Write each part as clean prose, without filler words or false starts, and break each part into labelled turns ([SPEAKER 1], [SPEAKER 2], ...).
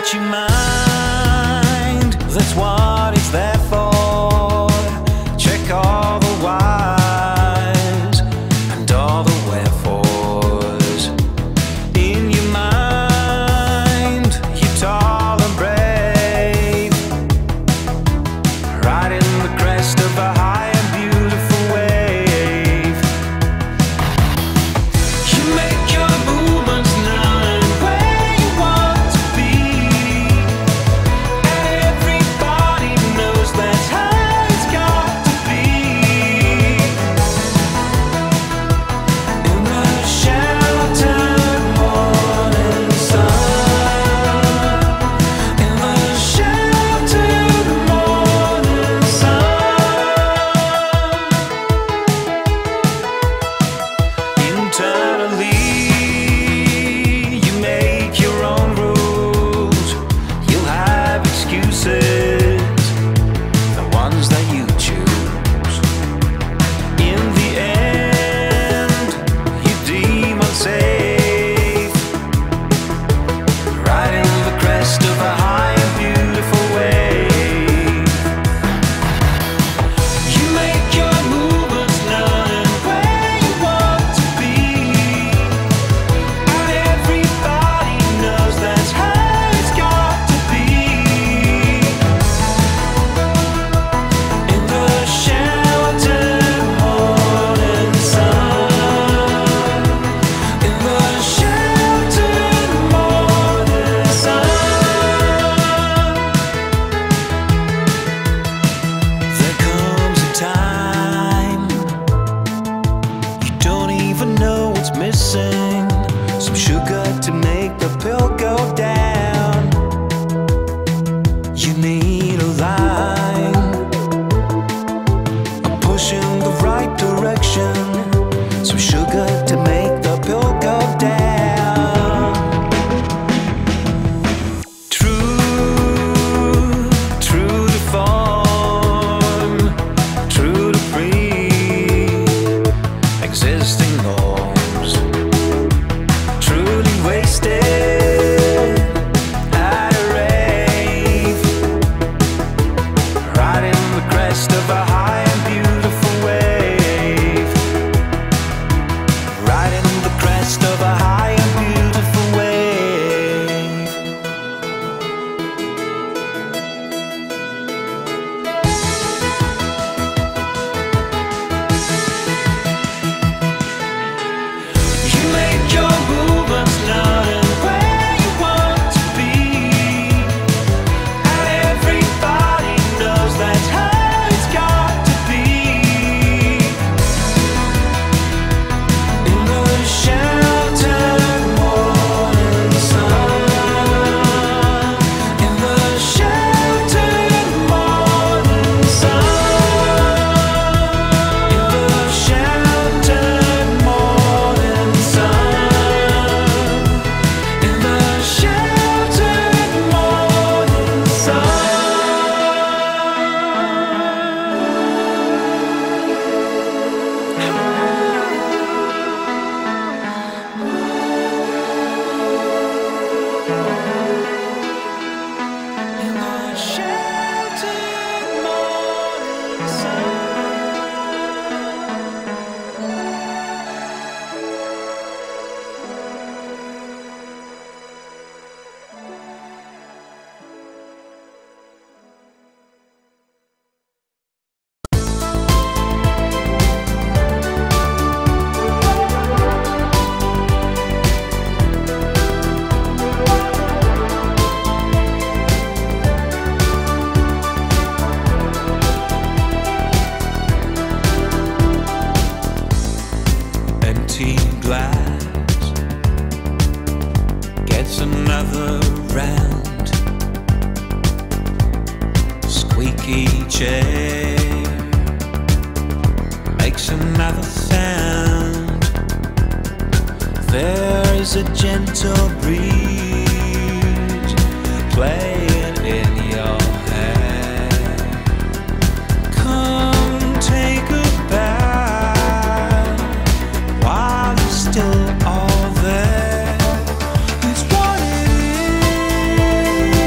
[SPEAKER 1] what you mind, that's what it's there for. Check all the whys and all the wherefores. In your mind, you're tall and brave, riding the crest of a high and beautiful wave. You make your movements known where you want to be, and everybody knows that's how it's got to be. In the sheltered morning sun, in the sheltered morning sun. Internally, you make your own rules. You'll have excuses, the ones that you choose. In the end, you deem unsafe, riding the crest of a high and beautiful wave. You make your movements known where you want to be, and everybody knows that's how it's got to be. In the sheltered morning sun, in the sheltered morning sun. There comes a time you don't even know what's missing. Some sugar to make the pill go down. You need a line, a push in the right direction. Some sugar to make the pill go down. True to form, true to pre-existing norms. Truly wasted at a rave, riding the crest of a high and beautiful wave, riding the crest of a high and beautiful wave. You make your movements known where you want to be, and everybody knows that's how it's got to be. In the sheltered morning sun, in the sheltered morning sun, in the sheltered morning sun, in the sheltered morning sun. In the sheltered morning sun. Empty glass gets another round. Squeaky chair makes another sound. There is a gentle breeze playing in your hair. Come take a bow while you're still all there. It's what it is.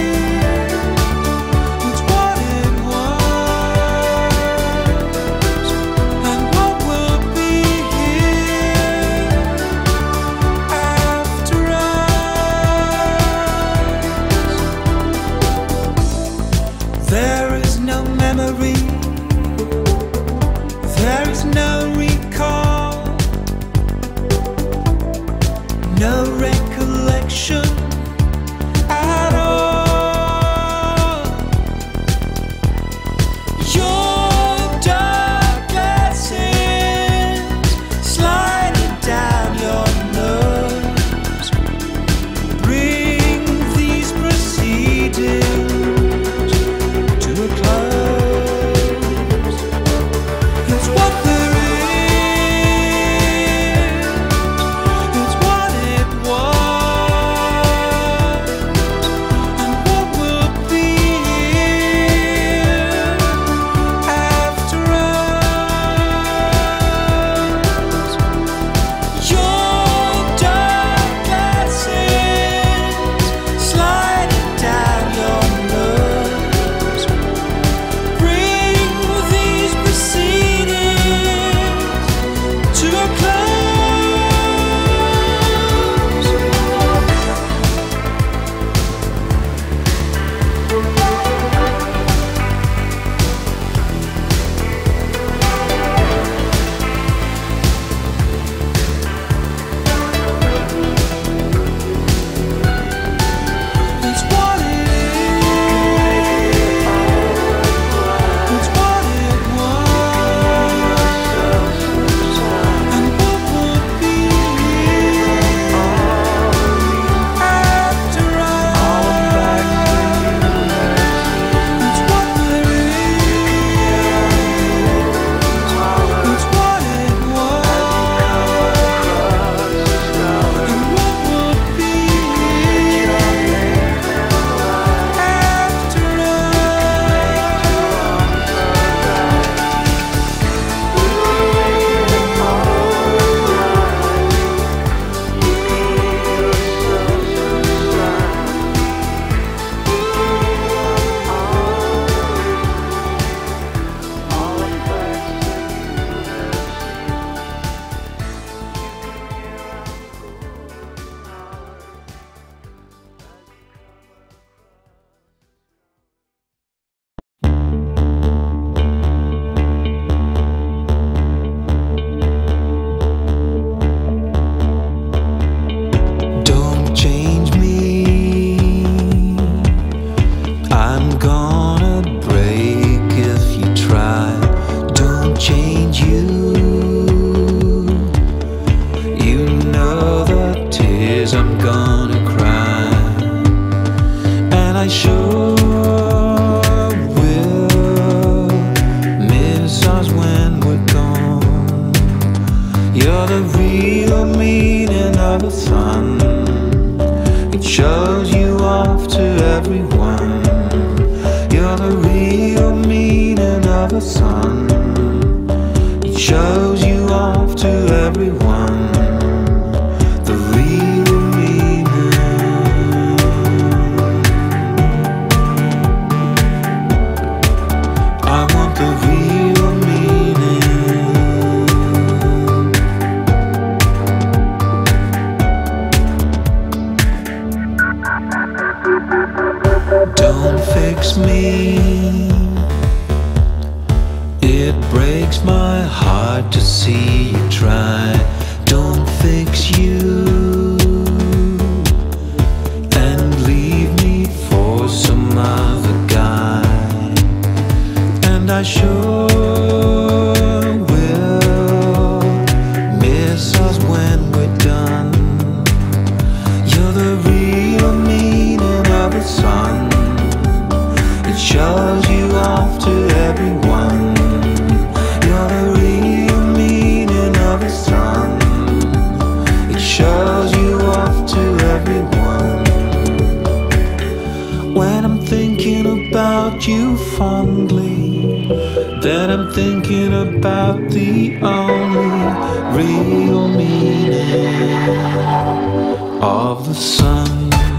[SPEAKER 1] I sure will miss us when we're gone. You're the real meaning of the fun. It shows you off to everyone. You're the real meaning of the sun. It shows you off to everyone. The real meaning. I want the real meaning. Don't fix me. It breaks my heart to see you try. Don't fix you and leave me for some other guy. And I sure will miss us when we're done. You're the real meaning of the sun. It shows you off to everyone. You're the real meaning of the sun. It shows you off to everyone. When I'm thinking about you fondly, then I'm thinking about the only real meaning of the sun.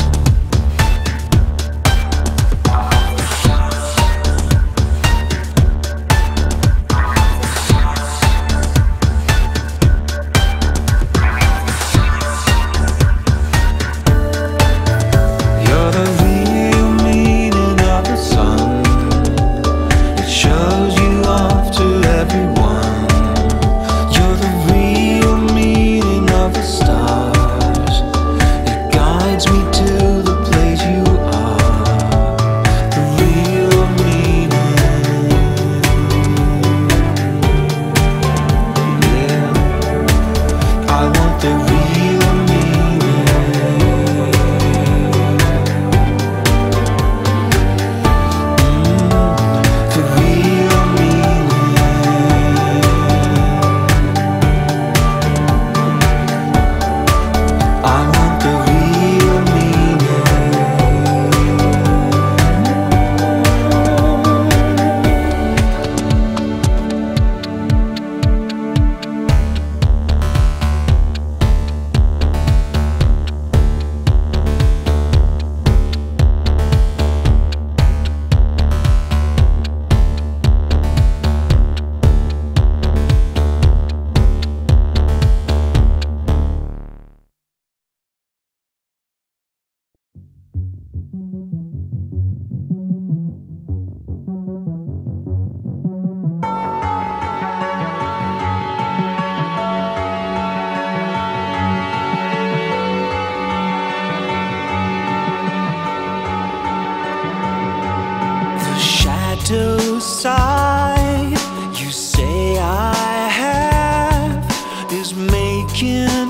[SPEAKER 1] Side you say I have is making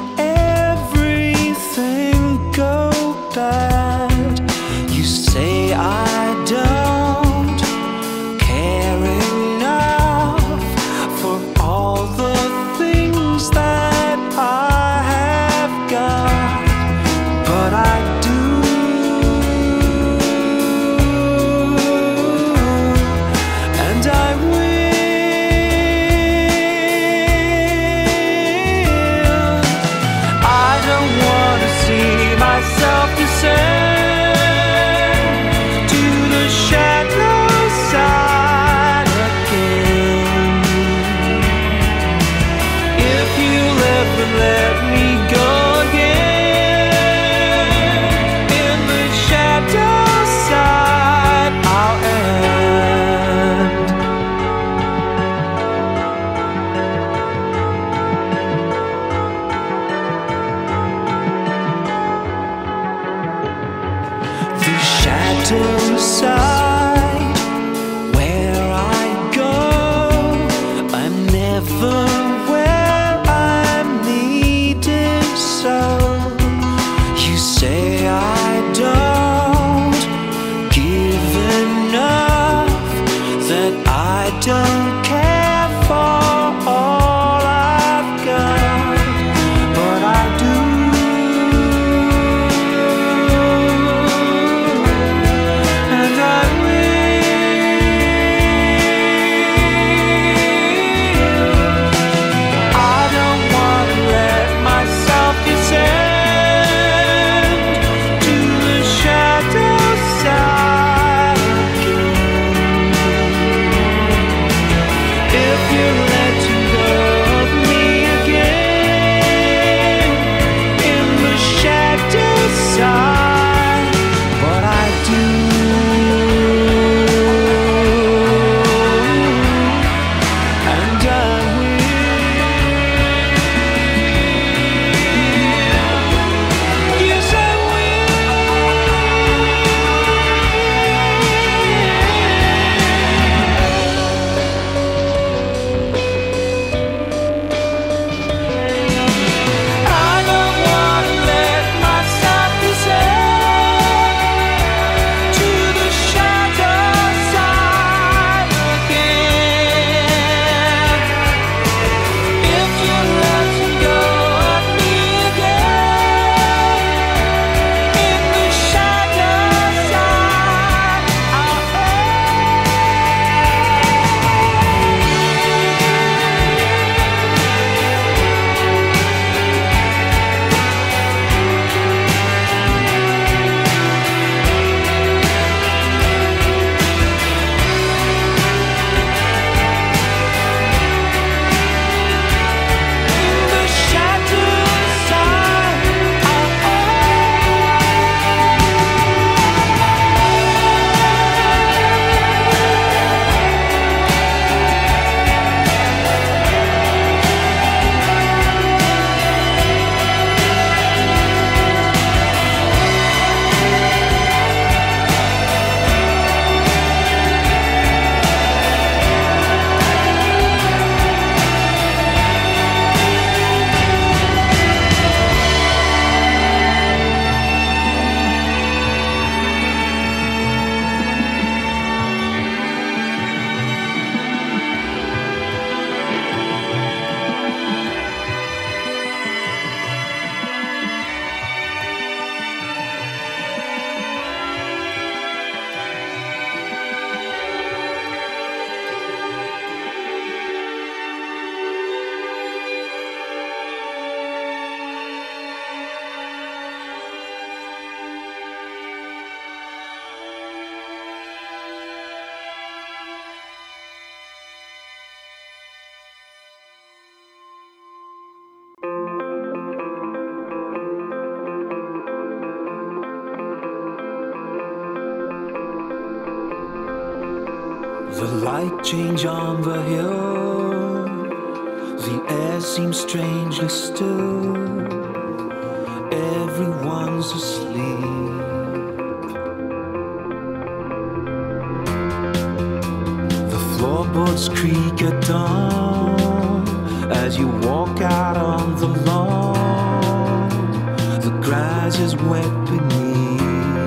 [SPEAKER 1] everything go bad. You say I don't care enough for all the things that I have got, but I do. The light change on the hill, the air seems strangely still. Everyone's asleep. The floorboards creak at dawn as you walk out on the lawn. The grass is wet beneath.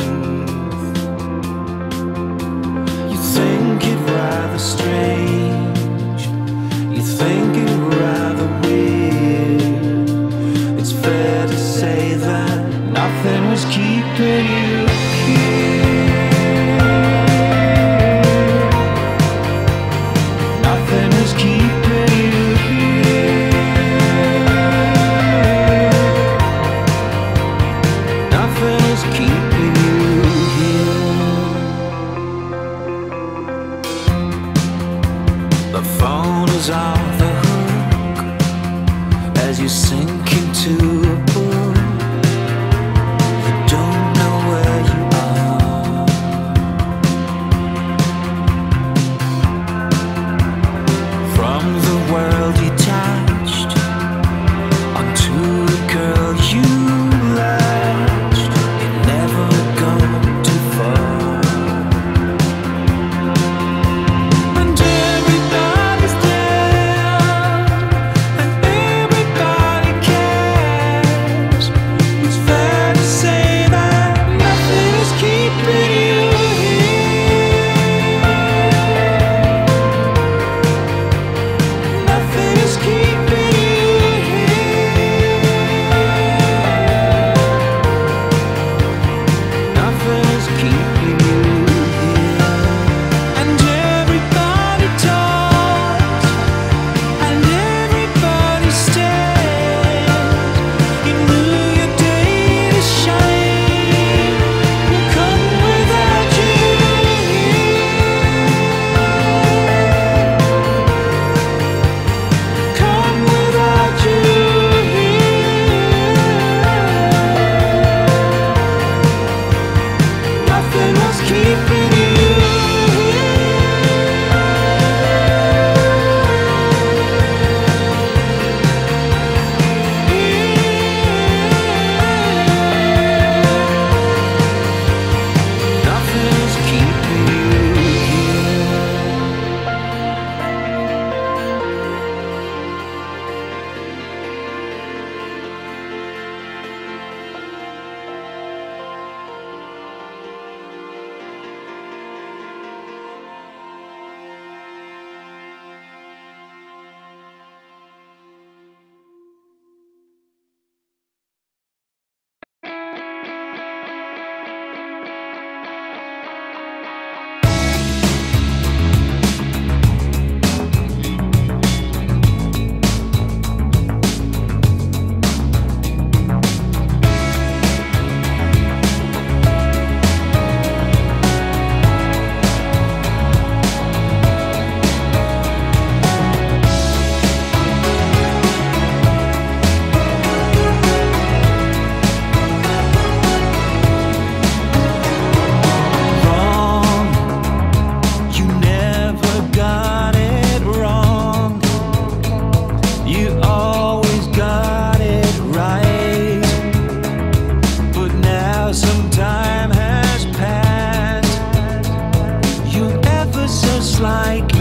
[SPEAKER 1] You think it rather strange, you think it rather weird. It's fair to say that nothing was keeping you here. Nothing was keeping you here. Nothing was keeping you here. The phone is off the hook as you sink into a book. You don't know where you are. From the world detached onto the girl you latched. You never go too far. And everybody's there, and everybody cares. It's fair to say that nothing is keeping you here. Nothing is keeping you here. Nothing is keeping you here. And everybody talks, and everybody stares. You knew your day to shine will come without you here. Come without you here. Nothing was keeping you Nothing was keeping you here. Wrong, you never got it wrong. You always got it right. But now some time has passed. You're ever so slightly